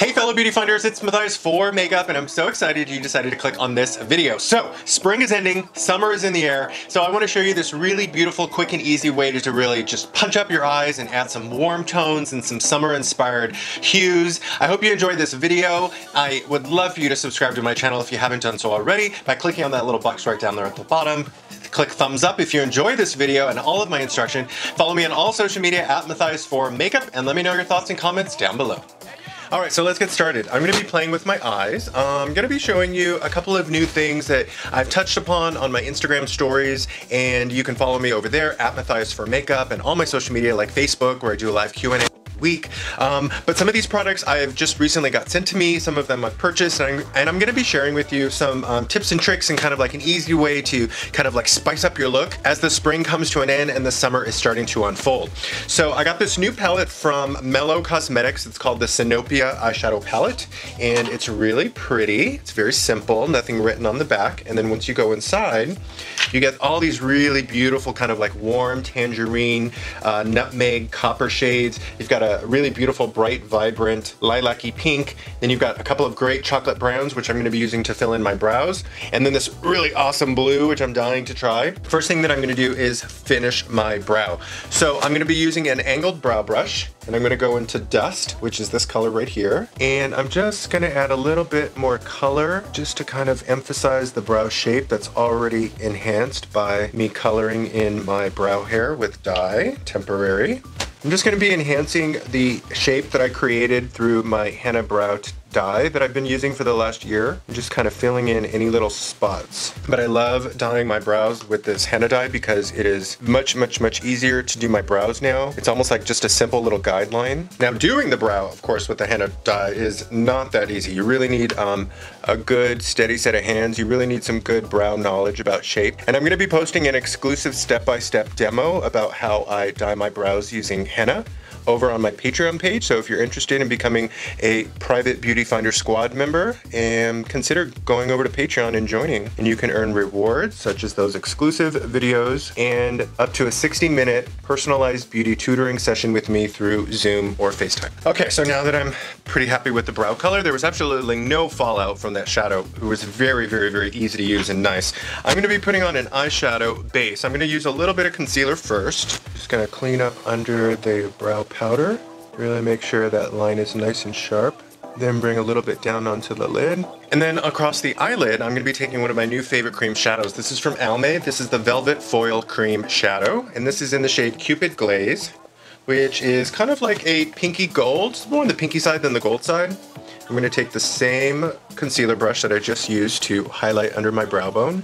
Hey fellow beauty finders, it's Mathias4makeup and I'm so excited you decided to click on this video. So, spring is ending, summer is in the air, so I want to show you this really beautiful, quick and easy way to really just punch up your eyes and add some warm tones and some summer inspired hues. I hope you enjoyed this video. I would love for you to subscribe to my channel if you haven't done so already by clicking on that little box right down there at the bottom. Click thumbs up if you enjoy this video and all of my instruction. Follow me on all social media at mathias4makeup and let me know your thoughts and comments down below. Alright, so let's get started. I'm going to be playing with my eyes. I'm going to be showing you a couple of new things that I've touched upon on my Instagram stories, and you can follow me over there at mathias4makeup and all my social media like Facebook where I do a live Q&A week. But some of these products I've just recently got sent to me, some of them I've purchased, and I'm going to be sharing with you some tips and tricks and kind of like an easy way to kind of like spice up your look as the spring comes to an end and the summer is starting to unfold. So I got this new palette from Mellow Cosmetics. It's called the Sinopia eyeshadow palette, and it's really pretty. It's very simple, nothing written on the back, and then once you go inside you get all these really beautiful kind of like warm tangerine, nutmeg, copper shades. You've got a really beautiful, bright, vibrant, lilac-y pink. Then you've got a couple of great chocolate browns, which I'm going to be using to fill in my brows. And then this really awesome blue, which I'm dying to try. First thing that I'm going to do is finish my brow. So I'm going to be using an angled brow brush, and I'm going to go into Dust, which is this color right here. And I'm just going to add a little bit more color just to kind of emphasize the brow shape that's already enhanced by me coloring in my brow hair with dye, temporary. I'm just going to be enhancing the shape that I created through my henna brow dye that I've been using for the last year. I'm just kind of filling in any little spots. But I love dyeing my brows with this henna dye because it is much easier to do my brows now. It's almost like just a simple little guideline. Now doing the brow, of course, with the henna dye is not that easy. You really need a good steady set of hands. You really need some good brow knowledge about shape. And I'm going to be posting an exclusive step-by-step demo about how I dye my brows using henna over on my Patreon page. So if you're interested in becoming a private Beauty Finder Squad member, consider going over to Patreon and joining. And you can earn rewards such as those exclusive videos and up to a 60-minute personalized beauty tutoring session with me through Zoom or FaceTime. Okay, so now that I'm pretty happy with the brow color, there was absolutely no fallout from that shadow. It was very easy to use and nice. I'm going to be putting on an eyeshadow base. I'm going to use a little bit of concealer first. Just going to clean up under the brow powder. Really make sure that line is nice and sharp. Then bring a little bit down onto the lid. And then across the eyelid, I'm going to be taking one of my new favorite cream shadows. This is from Almay. This is the Velvet Foil Cream Shadow. And this is in the shade Cupid Glaze, which is kind of like a pinky gold. It's more on the pinky side than the gold side. I'm going to take the same concealer brush that I just used to highlight under my brow bone.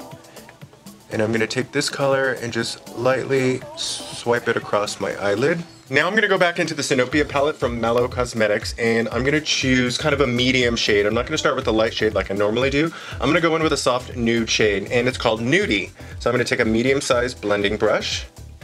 And I'm going to take this color and just lightly swipe it across my eyelid. Now I'm going to go back into the Sinopia palette from Mellow Cosmetics, and I'm going to choose kind of a medium shade. I'm not going to start with the light shade like I normally do. I'm going to go in with a soft nude shade, and it's called Nudie. So I'm going to take a medium-sized blending brush.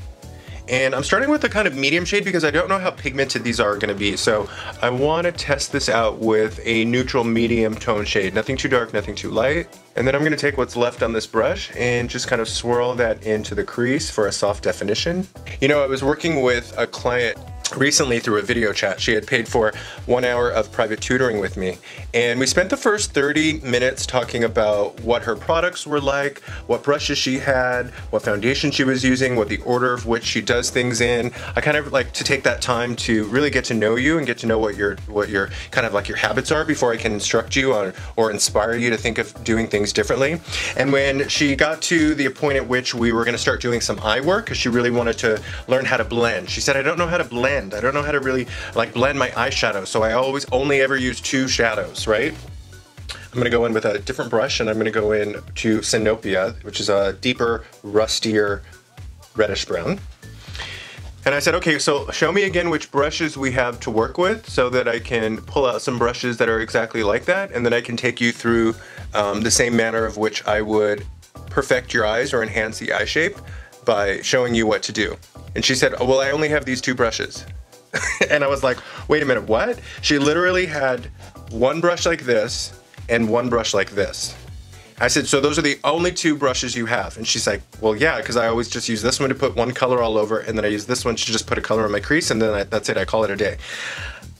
And I'm starting with a kind of medium shade because I don't know how pigmented these are going to be. So I want to test this out with a neutral medium tone shade. Nothing too dark, nothing too light. And then I'm going to take what's left on this brush and just kind of swirl that into the crease for a soft definition. You know, I was working with a client recently through a video chat. She had paid for 1 hour of private tutoring with me, and we spent the first 30 minutes talking about what her products were like, what brushes she had, what foundation she was using, what the order of which she does things in. I kind of like to take that time to really get to know you and get to know what your kind of like your habits are before I can instruct you on or inspire you to think of doing things differently. And when she got to the point at which we were going to start doing some eye work, because she really wanted to learn how to blend, she said, I don't know how to blend. I don't know how to really like blend my eyeshadow, so I always only ever use 2 shadows, right? I'm going to go in with a different brush, and I'm going to go in to Sinopia, which is a deeper, rustier, reddish brown. And I said, okay, so show me again which brushes we have to work with so that I can pull out some brushes that are exactly like that, and then I can take you through the same manner of which I would perfect your eyes or enhance the eye shape by showing you what to do. And she said, oh, well, I only have these 2 brushes. And I was like, wait a minute, what? She literally had 1 brush like this and 1 brush like this. I said, so those are the only 2 brushes you have? And she's like, well, yeah, because I always just use this one to put one color all over, and then I use this one to just put a color in my crease, and then that's it, I call it a day.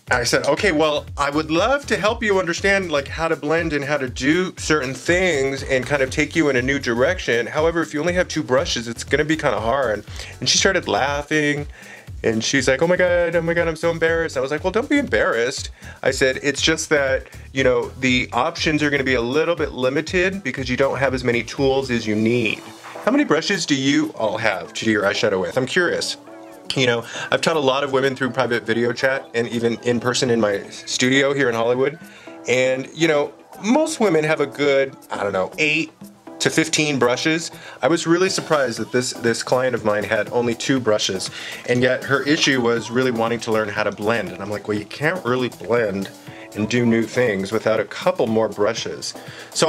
I said, okay, well, I would love to help you understand like how to blend and how to do certain things and kind of take you in a new direction. However, if you only have 2 brushes, it's gonna be kind of hard. And she started laughing and she's like, oh my God, I'm so embarrassed. I was like, well, don't be embarrassed. I said, it's just that, you know, the options are gonna be a little bit limited because you don't have as many tools as you need. How many brushes do you all have to do your eyeshadow with? I'm curious. You know, I've taught a lot of women through private video chat and even in person in my studio here in Hollywood. And, you know, most women have a good, I don't know, 8 to 15 brushes. I was really surprised that this client of mine had only 2 brushes. And yet her issue was really wanting to learn how to blend. And I'm like, well, you can't really blend and do new things without a couple more brushes. So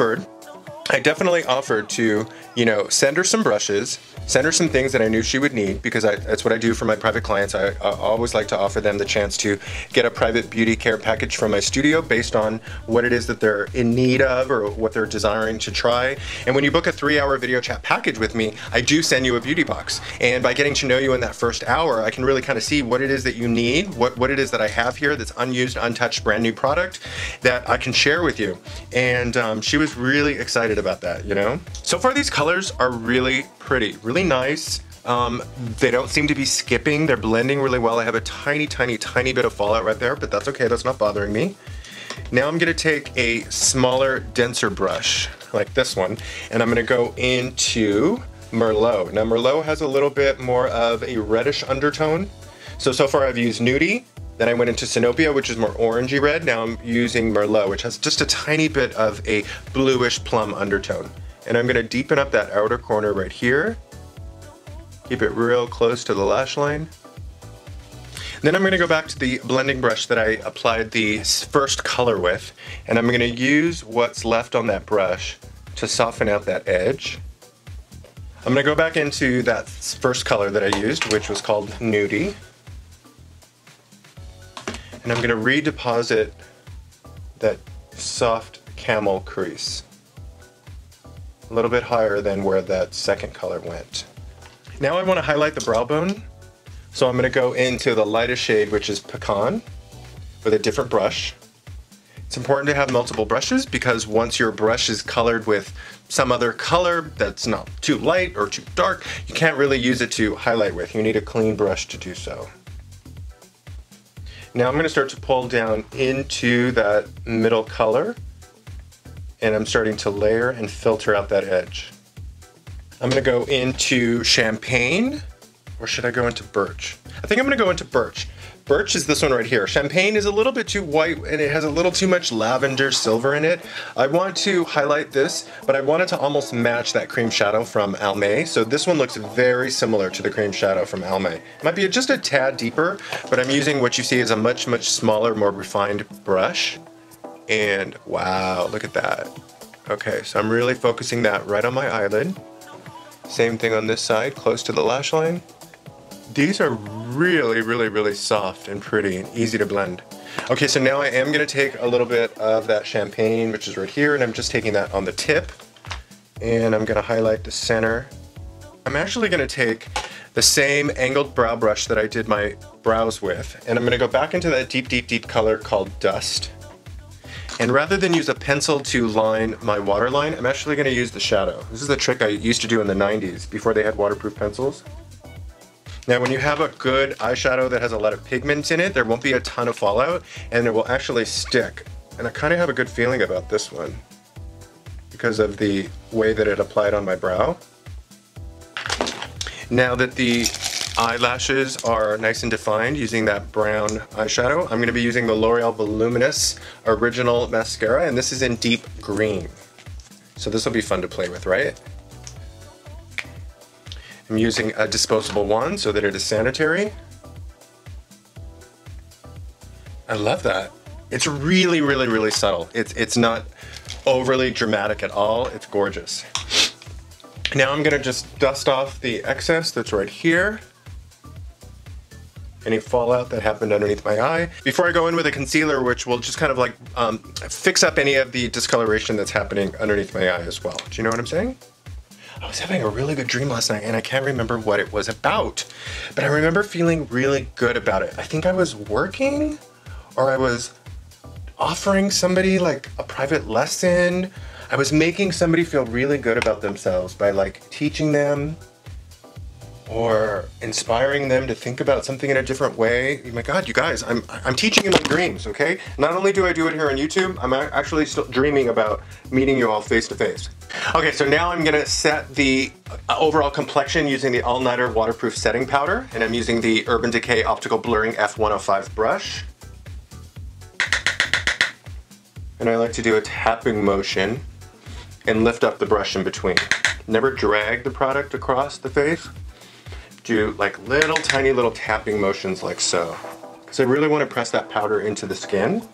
I definitely offered to, you know, send her some brushes, send her some things that I knew she would need because that's what I do for my private clients. I always like to offer them the chance to get a private beauty care package from my studio based on what it is that they're in need of or what they're desiring to try. And when you book a 3-hour video chat package with me, I do send you a beauty box. And by getting to know you in that first hour, I can really kind of see what it is that you need, what it is that I have here that's unused, untouched, brand new product that I can share with you. And she was really excited about that, you know? So far these colors are really pretty, really nice. They don't seem to be skipping. They're blending really well. I have a tiny bit of fallout right there, but that's okay. That's not bothering me. Now I'm gonna take a smaller, denser brush like this one, and I'm gonna go into Merlot. Now Merlot has a little bit more of a reddish undertone. So far I've used Nudie, then I went into Sinopia, which is more orangey red. Now I'm using Merlot, which has just a tiny bit of a bluish plum undertone. And I'm gonna deepen up that outer corner right here. Keep it real close to the lash line. Then I'm gonna go back to the blending brush that I applied the first color with, and I'm gonna use what's left on that brush to soften out that edge. I'm gonna go back into that first color that I used, which was called Nudie. And I'm gonna redeposit that soft camel crease. A little bit higher than where that second color went. Now I wanna highlight the brow bone. So I'm gonna go into the lightest shade, which is Pecan, with a different brush. It's important to have multiple brushes because once your brush is colored with some other color that's not too light or too dark, you can't really use it to highlight with. You need a clean brush to do so. Now I'm going to start to pull down into that middle color, and I'm starting to layer and filter out that edge. I'm going to go into Champagne, or should I go into Birch? I think I'm going to go into Birch. Birch is this one right here. Champagne is a little bit too white and it has a little too much lavender silver in it. I want to highlight this, but I want it to almost match that cream shadow from Almay. So this one looks very similar to the cream shadow from Almay. It might be just a tad deeper, but I'm using what you see as a much smaller, more refined brush. And wow, look at that. Okay, so I'm really focusing that right on my eyelid. Same thing on this side, close to the lash line. These are really soft and pretty and easy to blend. Okay, so now I am gonna take a little bit of that Champagne, which is right here, and I'm just taking that on the tip, and I'm gonna highlight the center. I'm actually gonna take the same angled brow brush that I did my brows with, and I'm gonna go back into that deep color called Dust. And rather than use a pencil to line my waterline, I'm actually gonna use the shadow. This is a trick I used to do in the 90s, before they had waterproof pencils. Now when you have a good eyeshadow that has a lot of pigments in it, there won't be a ton of fallout and it will actually stick. And I kind of have a good feeling about this one because of the way that it applied on my brow. Now that the eyelashes are nice and defined using that brown eyeshadow, I'm going to be using the L'Oreal Voluminous Original Mascara, and this is in deep green. So this will be fun to play with, right? I'm using a disposable wand so that it is sanitary. I love that. It's really subtle. It's not overly dramatic at all. It's gorgeous. Now I'm gonna just dust off the excess that's right here. Any fallout that happened underneath my eye. Before I go in with a concealer, which will just kind of like fix up any of the discoloration that's happening underneath my eye as well. Do you know what I'm saying? I was having a really good dream last night and I can't remember what it was about, but I remember feeling really good about it. I think I was working or I was offering somebody like a private lesson. I was making somebody feel really good about themselves by like teaching them or inspiring them to think about something in a different way. Oh my God, you guys, I'm teaching in my dreams, okay? Not only do I do it here on YouTube, I'm actually still dreaming about meeting you all face to face. Okay, so now I'm gonna set the overall complexion using the All Nighter Waterproof Setting Powder, and I'm using the Urban Decay Optical Blurring F105 brush. And I like to do a tapping motion and lift up the brush in between. Never drag the product across the face. Do like little tiny little tapping motions like so. Because I really want to press that powder into the skin.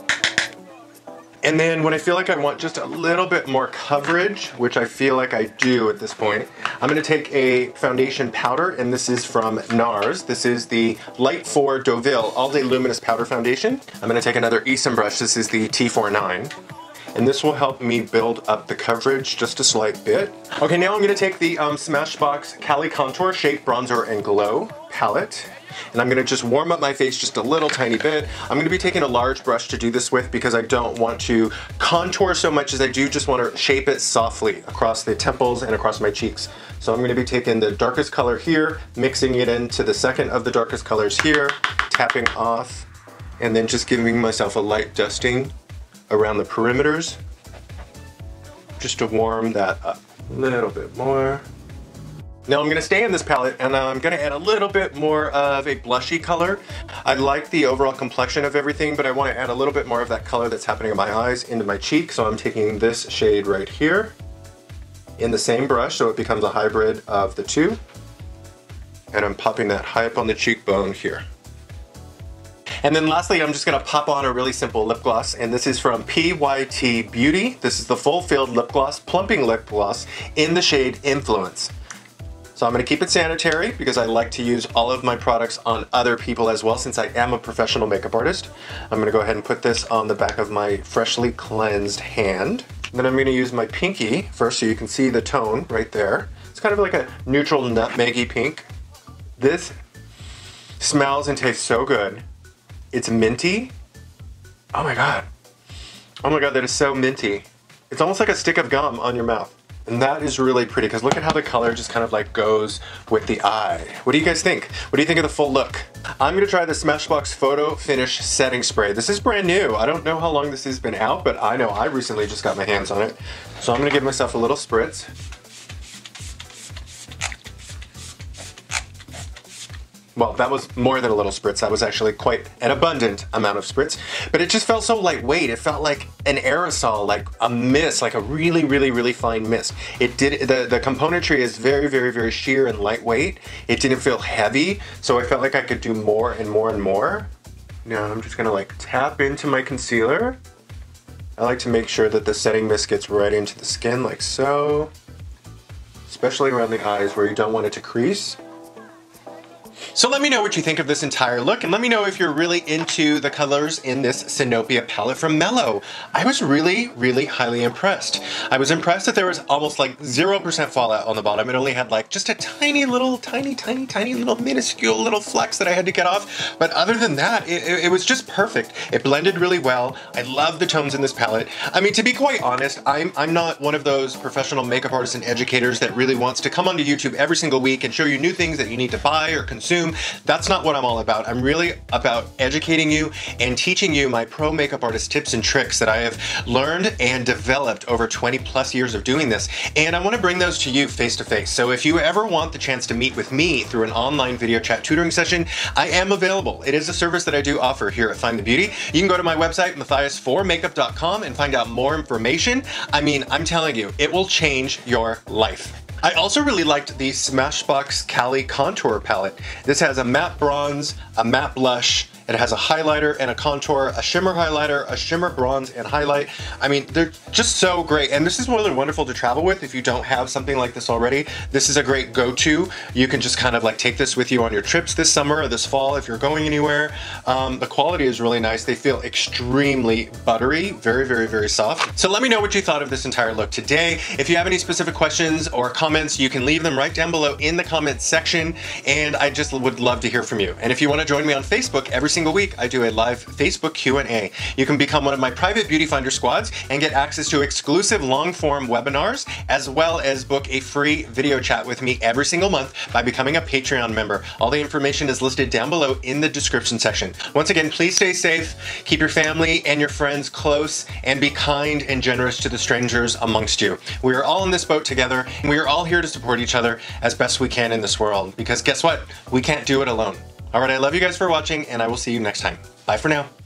And then when I feel like I want just a little bit more coverage, which I feel like I do at this point, I'm going to take a foundation powder, and this is from NARS. This is the Light 4 Deauville All Day Luminous Powder Foundation. I'm going to take another Esom brush. This is the T49. And this will help me build up the coverage just a slight bit. Okay, now I'm going to take the Smashbox Cali Contour Shape Bronzer and Glow palette. And I'm going to just warm up my face just a little tiny bit. I'm going to be taking a large brush to do this with because I don't want to contour so much as I do just want to shape it softly across the temples and across my cheeks. So I'm going to be taking the darkest color here, mixing it into the second of the darkest colors here, tapping off, and then just giving myself a light dusting around the perimeters just to warm that up a little bit more. Now I'm going to stay in this palette, and I'm going to add a little bit more of a blushy color. I like the overall complexion of everything, but I want to add a little bit more of that color that's happening in my eyes into my cheek. So I'm taking this shade right here in the same brush, so it becomes a hybrid of the two. And I'm popping that high up on the cheekbone here. And then lastly, I'm just going to pop on a really simple lip gloss, and this is from PYT Beauty. This is the Full Filled Lip Gloss, Plumping Lip Gloss in the shade Influence. So I'm going to keep it sanitary because I like to use all of my products on other people as well, since I am a professional makeup artist. I'm going to go ahead and put this on the back of my freshly cleansed hand. And then I'm going to use my pinky first so you can see the tone right there. It's kind of like a neutral nutmeggy pink. This smells and tastes so good. It's minty. Oh my God. Oh my God, that is so minty. It's almost like a stick of gum on your mouth. And that is really pretty because look at how the color just kind of like goes with the eye. What do you guys think? What do you think of the full look? I'm gonna try the Smashbox Photo Finish Setting Spray. This is brand new. I don't know how long this has been out, but I know I recently just got my hands on it. So I'm gonna give myself a little spritz. Well, that was more than a little spritz. That was actually quite an abundant amount of spritz. But it just felt so lightweight. It felt like an aerosol, like a mist, like a really, really, really fine mist. It did, the componentry is very, very, very sheer and lightweight. It didn't feel heavy, so I felt like I could do more and more and more. Now I'm just gonna like tap into my concealer. I like to make sure that the setting mist gets right into the skin like so. Especially around the eyes where you don't want it to crease. So let me know what you think of this entire look, and let me know if you're really into the colors in this Sinopia palette from Mellow. I was really, really highly impressed. I was impressed that there was almost like 0% fallout on the bottom. It only had like just a tiny little, tiny little minuscule little flecks that I had to get off. But other than that, it was just perfect. It blended really well. I love the tones in this palette. I mean, to be quite honest, I'm not one of those professional makeup artists and educators that really wants to come onto YouTube every single week and show you new things that you need to buy or consume. That's not what I'm all about. I'm really about educating you and teaching you my pro makeup artist tips and tricks that I have learned and developed over 20 plus years of doing this. And I want to bring those to you face to face. So if you ever want the chance to meet with me through an online video chat tutoring session, I am available. It is a service that I do offer here at Find the Beauty. You can go to my website, mathias4makeup.com, and find out more information. I mean, I'm telling you, it will change your life. I also really liked the Smashbox Cali Contour Palette. This has a matte bronze, a matte blush, it has a highlighter and a contour, a shimmer highlighter, a shimmer bronze and highlight. I mean, they're just so great. And this is really wonderful to travel with if you don't have something like this already. This is a great go-to. You can just kind of like take this with you on your trips this summer or this fall if you're going anywhere. The quality is really nice. They feel extremely buttery, very, very, very soft. So let me know what you thought of this entire look today. If you have any specific questions or comments, you can leave them right down below in the comments section. And I just would love to hear from you. And if you want to join me on Facebook every single week, I do a live Facebook Q&A. You can become one of my private Beauty Finder squads and get access to exclusive long-form webinars, as well as book a free video chat with me every single month by becoming a Patreon member. All the information is listed down below in the description section. Once again, please stay safe, keep your family and your friends close, and be kind and generous to the strangers amongst you. We are all in this boat together, and we are all here to support each other as best we can in this world, because guess what? We can't do it alone. All right, I love you guys for watching, and I will see you next time. Bye for now.